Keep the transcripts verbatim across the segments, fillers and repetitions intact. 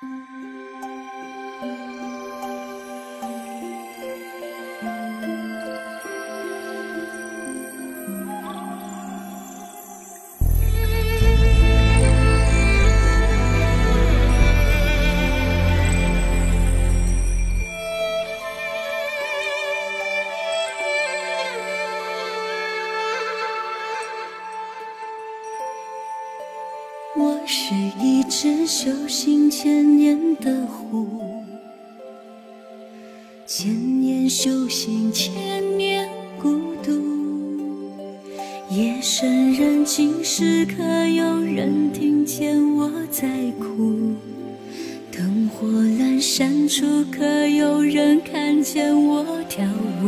我是一只修行千年的狐，千年修行，千年孤独。夜深人静时，可有人听见我在哭？灯火阑珊处，可有人看见我跳舞？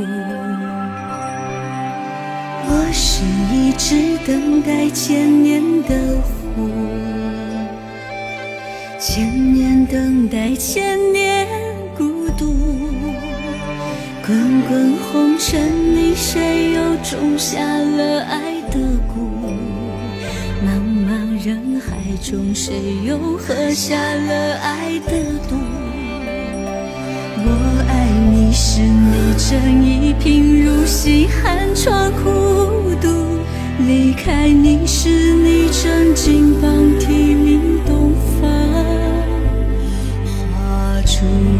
我是一只等待千年的狐，千年等待，千年孤独。滚滚红尘里，谁又种下了爱的蛊？茫茫人海中，谁又喝下了爱的毒？我爱你时，你正一贫如洗，寒窗苦读；离开你时，你正金榜题名，东方花烛。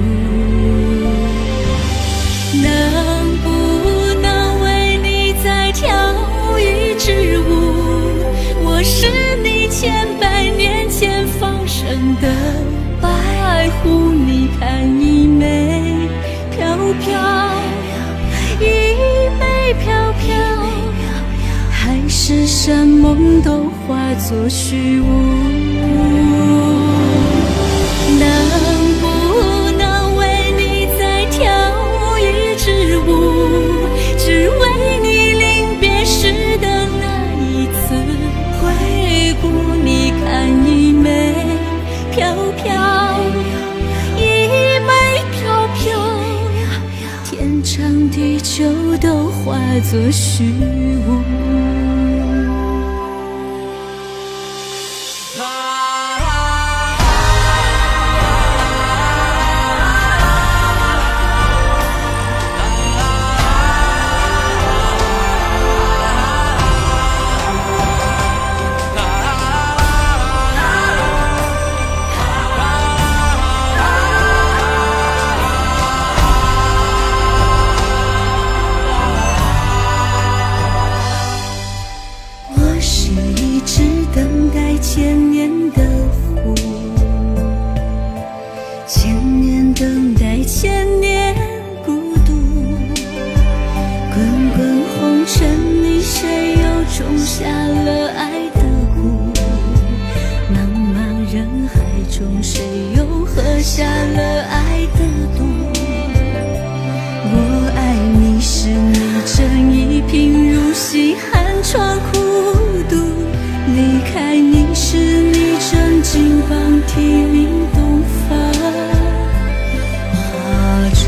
能不能为你再跳一支舞？我是你千百年前放生的白狐，你看一枚飘飘，一枚飘飘，海誓山盟都化作虚无。能不能为你再跳一支舞？只为你临别时的那一次回顾，你看一枚飘飘，一枚飘飘，天长地久都化作虚无。等待千年的狐，千年等待，千年孤独。滚滚红尘里，谁又种下了爱的蛊？茫茫人海中，谁又喝下了爱的毒？我爱你时，你正一贫如洗，寒窗苦读；离开你时，你正金榜题名，东方花烛。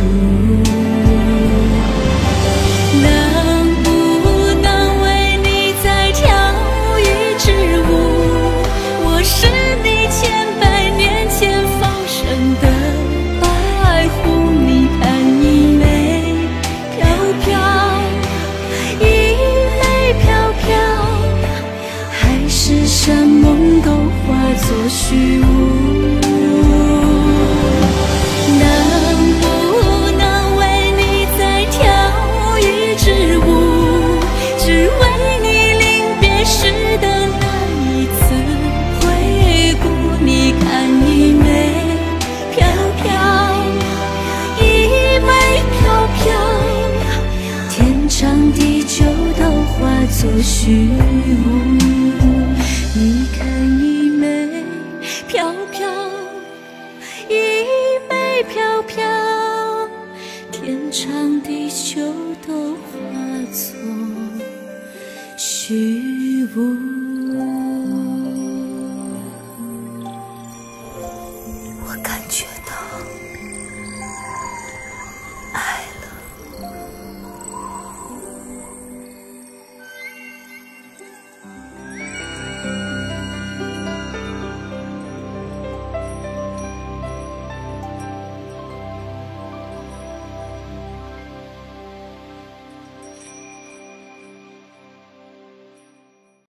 能不能为你再跳一支舞？我是你千百年前放生的白狐，你看一枚飘飘，一枚飘飘，海誓山盟都化作虚无。能不能为你再跳一支舞？只为你临别时的那一次回顾，你看一枚飘飘，一枚飘飘，天长地久都化作虚无。你看一枚飘飘，一枚飘飘，天长地久都化作虚无。我感觉到